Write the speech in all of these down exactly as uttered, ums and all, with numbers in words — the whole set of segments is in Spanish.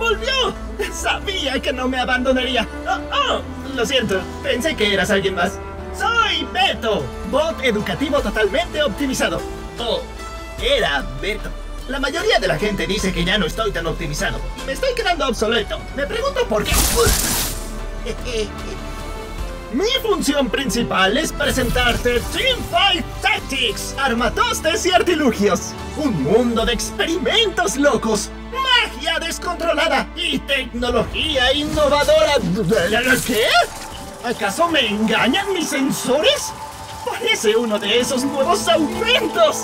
¡Volvió! Sabía que no me abandonaría. Oh, oh, lo siento, pensé que eras alguien más. Soy Beto, bot educativo totalmente optimizado. Oh, era Beto. La mayoría de la gente dice que ya no estoy tan optimizado y me estoy quedando obsoleto. Me pregunto por qué. Mi función principal es presentarte Teamfight Tactics, armatostes y artilugios. Un mundo de experimentos locos, magia descontrolada y tecnología innovadora. ¿Qué? ¿Acaso me engañan mis sensores? Parece uno de esos nuevos aumentos.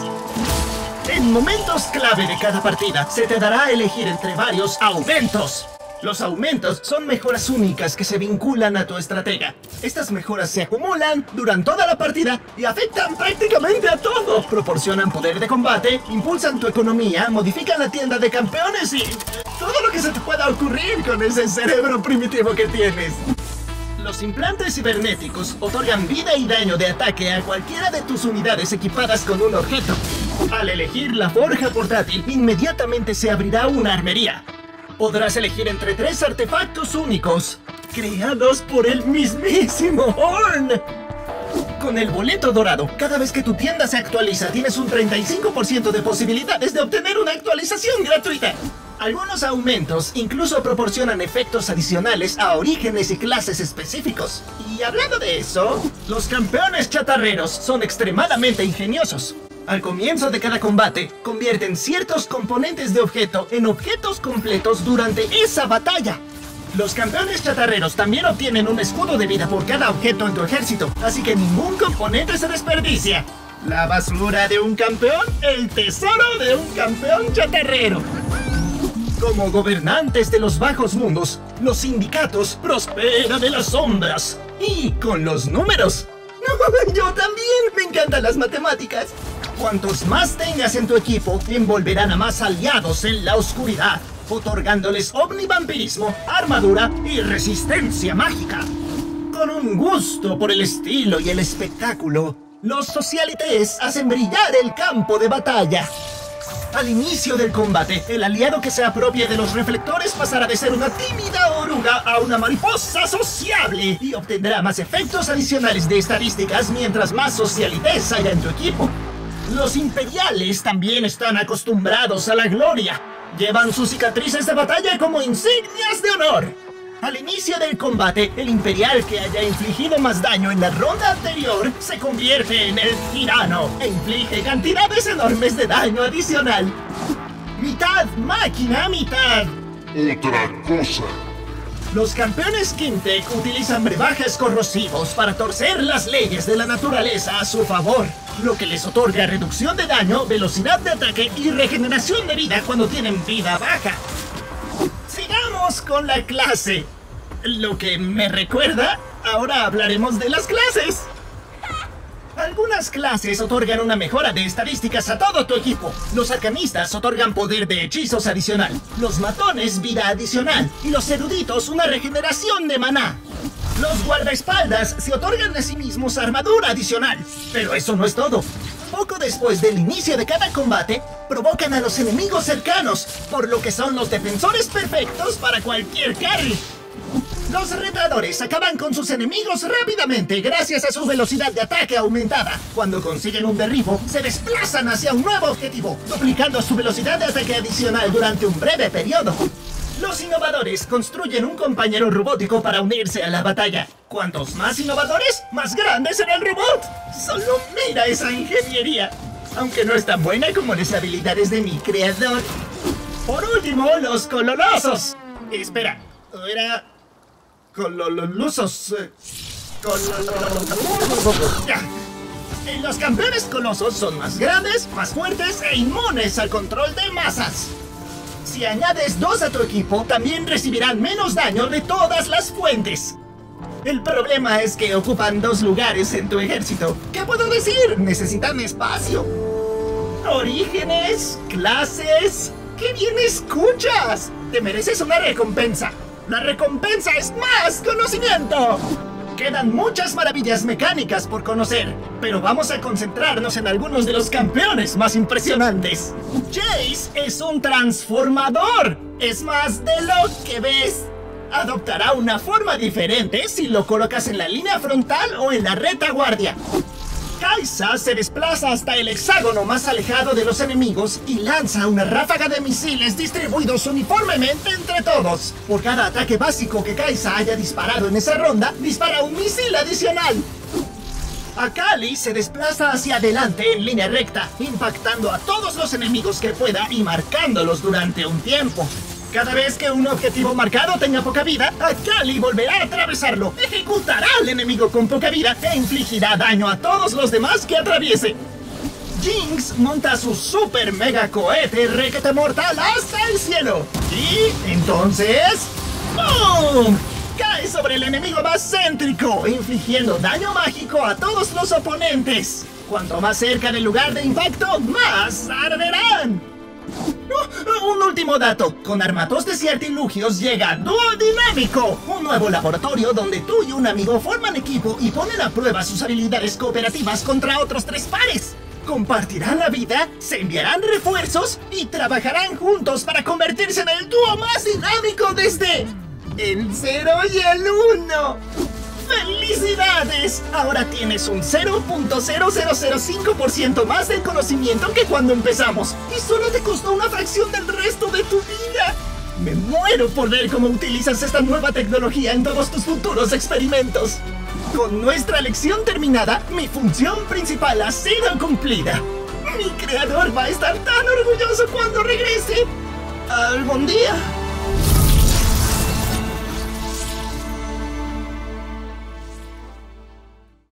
En momentos clave de cada partida, se te dará a elegir entre varios aumentos. Los aumentos son mejoras únicas que se vinculan a tu estratega. Estas mejoras se acumulan durante toda la partida y afectan prácticamente a todo. Proporcionan poder de combate, impulsan tu economía, modifican la tienda de campeones y... todo lo que se te pueda ocurrir con ese cerebro primitivo que tienes. Los implantes cibernéticos otorgan vida y daño de ataque a cualquiera de tus unidades equipadas con un objeto. Al elegir la forja portátil, inmediatamente se abrirá una armería. Podrás elegir entre tres artefactos únicos, creados por el mismísimo Horn. Con el boleto dorado, cada vez que tu tienda se actualiza, tienes un treinta y cinco por ciento de posibilidades de obtener una actualización gratuita. Algunos aumentos incluso proporcionan efectos adicionales a orígenes y clases específicos. Y hablando de eso, los campeones chatarreros son extremadamente ingeniosos. Al comienzo de cada combate, convierten ciertos componentes de objeto en objetos completos durante esa batalla. Los campeones chatarreros también obtienen un escudo de vida por cada objeto en tu ejército, así que ningún componente se desperdicia. La basura de un campeón, el tesoro de un campeón chatarrero. Como gobernantes de los bajos mundos, los sindicatos prosperan de las sombras. Y con los números. Yo también, me encantan las matemáticas. Cuantos más tengas en tu equipo, envolverán a más aliados en la oscuridad, otorgándoles omnivampirismo, armadura y resistencia mágica. Con un gusto por el estilo y el espectáculo, los socialites hacen brillar el campo de batalla. Al inicio del combate, el aliado que se apropie de los reflectores pasará de ser una tímida oruga a una mariposa sociable y obtendrá más efectos adicionales de estadísticas mientras más socialites haya en tu equipo. Los imperiales también están acostumbrados a la gloria. Llevan sus cicatrices de batalla como insignias de honor. Al inicio del combate, el imperial que haya infligido más daño en la ronda anterior se convierte en el tirano e inflige cantidades enormes de daño adicional. Mitad máquina, mitad otra cosa. Los campeones Kimtech utilizan brebajes corrosivos para torcer las leyes de la naturaleza a su favor, lo que les otorga reducción de daño, velocidad de ataque y regeneración de vida cuando tienen vida baja. Sigamos con la clase. Lo que me recuerda, ahora hablaremos de las clases. Algunas clases otorgan una mejora de estadísticas a todo tu equipo. Los arcanistas otorgan poder de hechizos adicional, los matones vida adicional y los eruditos una regeneración de maná. Los guardaespaldas se otorgan a sí mismos armadura adicional. Pero eso no es todo. Poco después del inicio de cada combate, provocan a los enemigos cercanos, por lo que son los defensores perfectos para cualquier carry. Los retadores acaban con sus enemigos rápidamente gracias a su velocidad de ataque aumentada. Cuando consiguen un derribo, se desplazan hacia un nuevo objetivo, duplicando su velocidad de ataque adicional durante un breve periodo. Los innovadores construyen un compañero robótico para unirse a la batalla. Cuantos más innovadores, más grande será el robot. Solo mira esa ingeniería, aunque no es tan buena como las habilidades de mi creador. Por último, los colorosos. Espera, era... Cololusos. Cololusos. Ya. Los campeones colosos son más grandes, más fuertes e inmunes al control de masas. Si añades dos a tu equipo, también recibirán menos daño de todas las fuentes. El problema es que ocupan dos lugares en tu ejército. ¿Qué puedo decir? Necesitan espacio. Orígenes, clases... ¡Qué bien escuchas! Te mereces una recompensa. La recompensa es más conocimiento. Quedan muchas maravillas mecánicas por conocer, pero vamos a concentrarnos en algunos de los campeones más impresionantes. Jace es un transformador. Es más de lo que ves. Adoptará una forma diferente si lo colocas en la línea frontal o en la retaguardia. Kai'Sa se desplaza hasta el hexágono más alejado de los enemigos y lanza una ráfaga de misiles distribuidos uniformemente entre todos. Por cada ataque básico que Kai'Sa haya disparado en esa ronda, dispara un misil adicional. Akali se desplaza hacia adelante en línea recta, impactando a todos los enemigos que pueda y marcándolos durante un tiempo. Cada vez que un objetivo marcado tenga poca vida, Akali volverá a atravesarlo, ejecutará al enemigo con poca vida e infligirá daño a todos los demás que atraviese. Jinx monta su super mega cohete requete mortal hasta el cielo. Y entonces... ¡boom! Cae sobre el enemigo más céntrico, infligiendo daño mágico a todos los oponentes. Cuanto más cerca del lugar de impacto, más arderán. Uh, un último dato, con Armatostes y Artilugios llega Dúo Dinámico, un nuevo laboratorio donde tú y un amigo forman equipo y ponen a prueba sus habilidades cooperativas contra otros tres pares. Compartirán la vida, se enviarán refuerzos y trabajarán juntos para convertirse en el dúo más dinámico desde el cero y el uno. ¡Felicidades! Ahora tienes un cero punto cero cero cero cinco por ciento más de conocimiento que cuando empezamos y solo te costó una fracción del resto de tu vida. Me muero por ver cómo utilizas esta nueva tecnología en todos tus futuros experimentos. Con nuestra lección terminada, mi función principal ha sido cumplida. Mi creador va a estar tan orgulloso cuando regrese. Algún día.